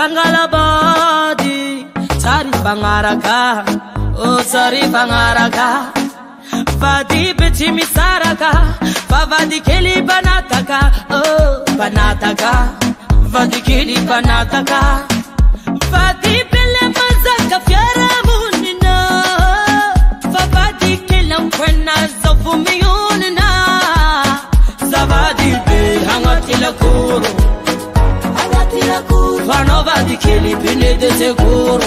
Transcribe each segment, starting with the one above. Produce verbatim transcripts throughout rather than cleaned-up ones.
Bangalabadi, Sari Bangaraka, oh Sari Bangaraka, Vadi Betimi Saraka, Vadi Kili Banataka, oh Banataka, Vadi Kili Banataka, Vadi Bele Mazaka Fiera Munina, Vadi Kilam Kwena Zofumiunina, Zavadi Be Hangatila Kuru. Vanova di Kili Pine de Seguro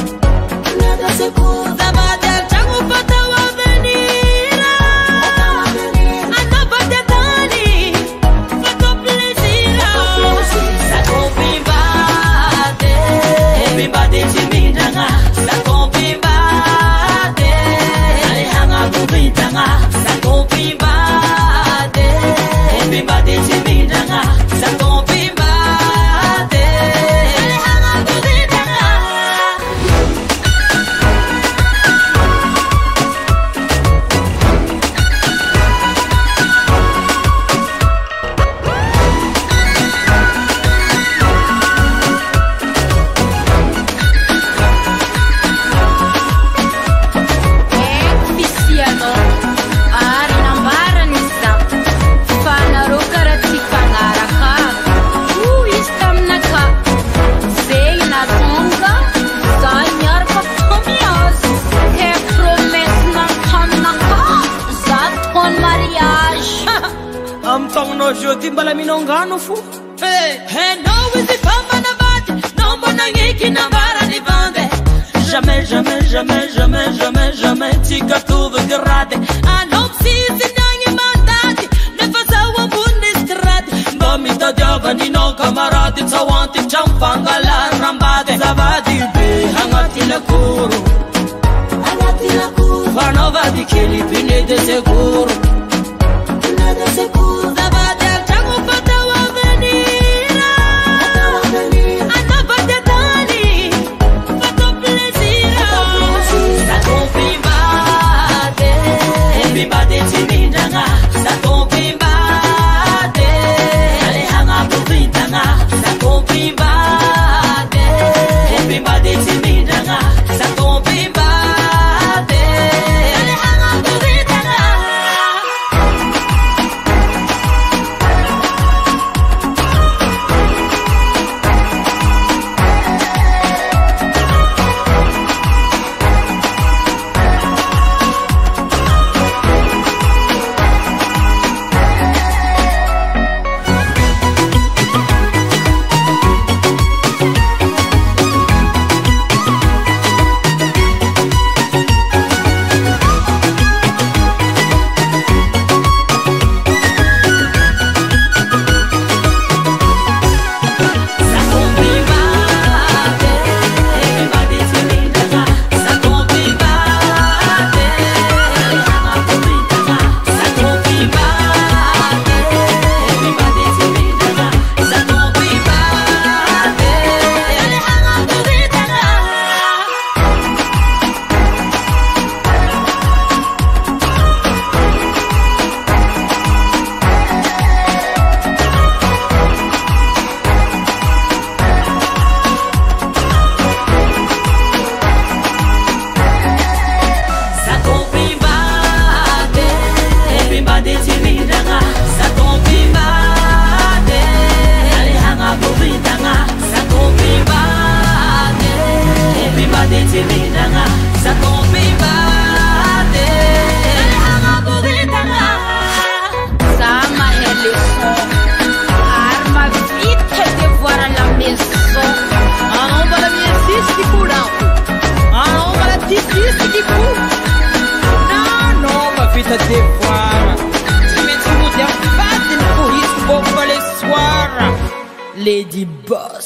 Zavada Changu Patawa Venira Anova de Tani Fato Plesira Sako Bimbade Bimbade Chimindanga Sako Bimbade Alehanga Kubitanga Sako Bimbade Bimbade Chimindanga Sako Timbala minongano fu hey hey no isi fama na bati no mbona ngiki na bara ni vande jamais jamais jamais jamais jamais jamais tika tuve grade anom si zinangi mandati ne fasa wa bundistrade bomi to diovani no camarati tawanti champanga la rambade zavadi be hangati la kuru hangati la kuru vanova di Kili Pine de Seguro Pine de Seguro zavadi Lady Boss.